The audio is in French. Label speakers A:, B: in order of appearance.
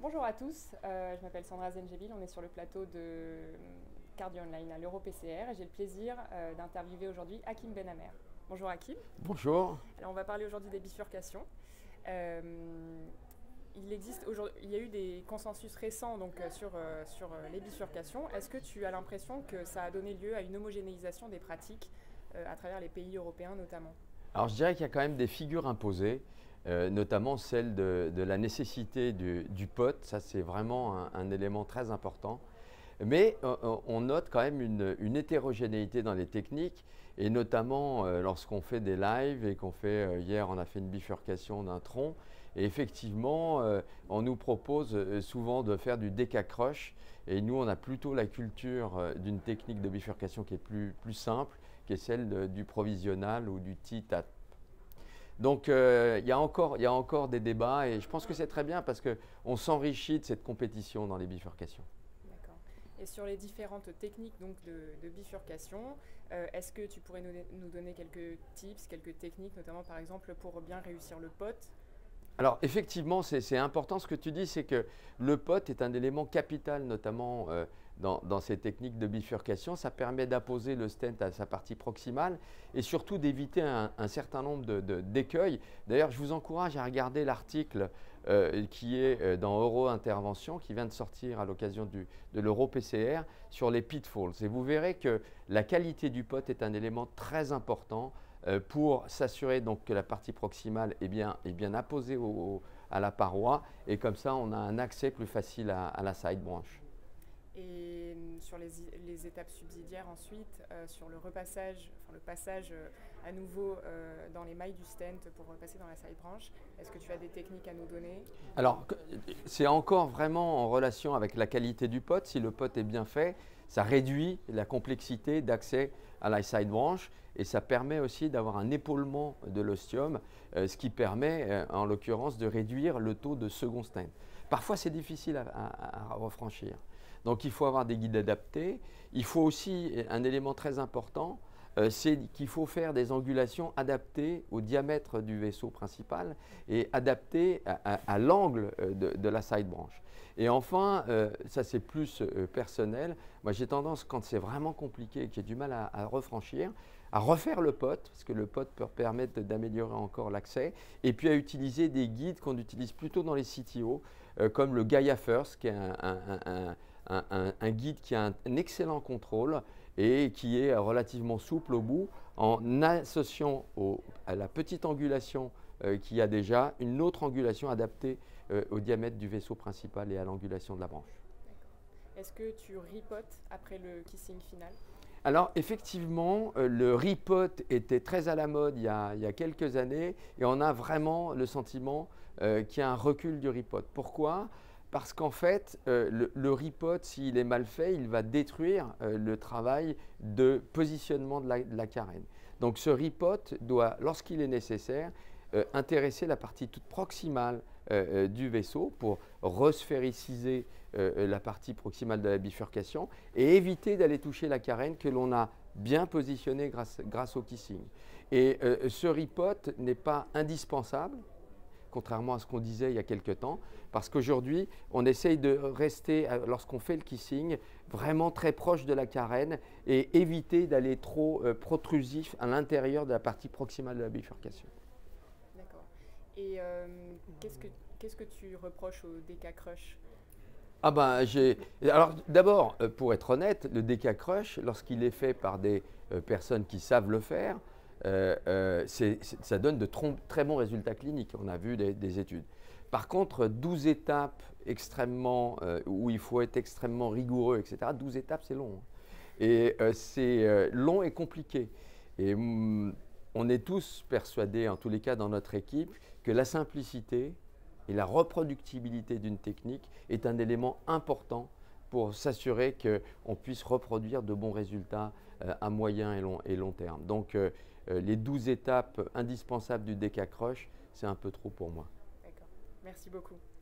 A: Bonjour à tous, je m'appelle Sandra Zengebil, on est sur le plateau de Cardio Online à l'EuroPCR et j'ai le plaisir d'interviewer aujourd'hui Hakim Benamer. Bonjour Hakim.
B: Bonjour.
A: Alors on va parler aujourd'hui des bifurcations. Euh, il y a eu des consensus récents sur les bifurcations. Est-ce que tu as l'impression que ça a donné lieu à une homogénéisation des pratiques à travers les pays européens notamment?
B: Alors je dirais qu'il y a quand même des figures imposées, notamment celle de la nécessité du POT. Ça, c'est vraiment un élément très important. Mais on note quand même une hétérogénéité dans les techniques, et notamment lorsqu'on fait des lives et qu'on fait, hier on a fait une bifurcation d'un tronc, et effectivement on nous propose souvent de faire du décacroche, et nous on a plutôt la culture d'une technique de bifurcation qui est plus simple, qui est celle du provisional ou du TITAT. Donc il y a encore des débats, et je pense que c'est très bien parce qu'on s'enrichit de cette compétition dans les bifurcations.
A: D'accord. Et sur les différentes techniques donc, de bifurcation, est-ce que tu pourrais nous donner quelques tips, quelques techniques, notamment par exemple pour bien réussir le pot?
B: Alors effectivement, c'est important ce que tu dis, c'est que le POT est un élément capital, notamment dans ces techniques de bifurcation. Ça permet d'apposer le stent à sa partie proximale et surtout d'éviter un certain nombre d'écueils. D'ailleurs, je vous encourage à regarder l'article qui est dans Euro-Intervention, qui vient de sortir à l'occasion de l'EuroPCR sur les pitfalls. Et vous verrez que la qualité du POT est un élément très important pour s'assurer donc que la partie proximale est bien apposée à la paroi, et comme ça on a un accès plus facile à la side branch.
A: Et sur les étapes subsidiaires ensuite, sur le repassage, enfin le passage à nouveau dans les mailles du stent pour repasser dans la side branch, est-ce que tu as des techniques à nous donner?
B: Alors c'est encore vraiment en relation avec la qualité du pot. Si le pot est bien fait, ça réduit la complexité d'accès à la side branch, et ça permet aussi d'avoir un épaulement de l'ostium, ce qui permet en l'occurrence de réduire le taux de second stent. Parfois c'est difficile à refranchir. Donc il faut avoir des guides adaptés. Il faut aussi, un élément très important, c'est qu'il faut faire des angulations adaptées au diamètre du vaisseau principal et adaptées à l'angle de la side branch. Et enfin, ça c'est plus personnel, moi j'ai tendance, quand c'est vraiment compliqué et que j'ai du mal à refranchir, à refaire le pot, parce que le pot peut permettre d'améliorer encore l'accès, et puis à utiliser des guides qu'on utilise plutôt dans les CTO, comme le Gaia First, qui est un guide qui a un excellent contrôle et qui est relativement souple au bout, en associant à la petite angulation qu'il y a déjà une autre angulation adaptée au diamètre du vaisseau principal et à l'angulation de la branche.
A: Est-ce que tu ripotes après le kissing final?
B: Alors effectivement, le repot était très à la mode il y a quelques années, et on a vraiment le sentiment qu'il y a un recul du repot. Pourquoi? Parce qu'en fait, le repot, s'il est mal fait, il va détruire le travail de positionnement de la carène. Donc ce repot doit, lorsqu'il est nécessaire, intéresser la partie toute proximale du vaisseau pour resphériciser la partie proximale de la bifurcation et éviter d'aller toucher la carène que l'on a bien positionnée grâce au kissing. Et ce repot n'est pas indispensable, contrairement à ce qu'on disait il y a quelque temps, parce qu'aujourd'hui, on essaye de rester, lorsqu'on fait le kissing, vraiment très proche de la carène et éviter d'aller trop protrusif à l'intérieur de la partie proximale de la bifurcation.
A: D'accord. Et qu'est-ce que tu reproches au DK Crush?
B: Ah ben, alors d'abord, pour être honnête, le DK Crush, lorsqu'il est fait par des personnes qui savent le faire, ça donne de très bons résultats cliniques. On a vu des études. Par contre, 12 étapes extrêmement, où il faut être extrêmement rigoureux, etc., 12 étapes, c'est long. Et c'est long et compliqué. Et on est tous persuadés, en tous les cas dans notre équipe, que la simplicité et la reproductibilité d'une technique est un élément important pour s'assurer qu'on puisse reproduire de bons résultats à moyen et long terme. Donc les 12 étapes indispensables du DK Crush, c'est un peu trop pour moi.
A: D'accord. Merci beaucoup.